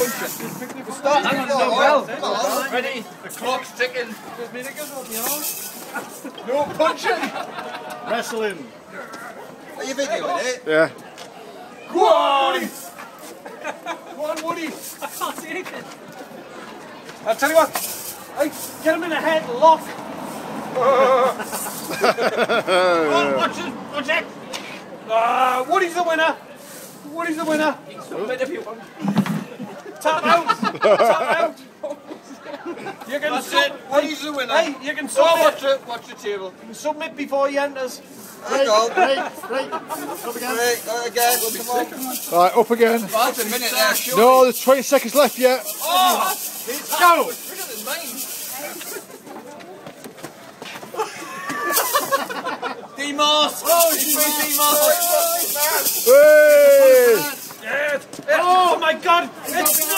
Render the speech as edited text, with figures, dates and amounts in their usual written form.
Start hang on, well. Ready? The clock's ticking. No punching. Wrestling. Are you videoing it? Yeah. Go on, Woody. Go on, Woody. I can't see anything. I'll tell you what. Hey, get him in the head, lock. Watch it. Watch it. Woody's the winner. Woody's the winner. Submit if you want. Tap out. Tap out. You can Woody's the winner. Hey, you can submit. Watch the table. You can submit before he enters. Great, Up again. Again. Come on. Right, up again. Well, that's a minute there. No, there's 20 seconds left yet. Oh! Let's go. Demos! Oh, she's Demos! Hey! Yes. Oh my God! It's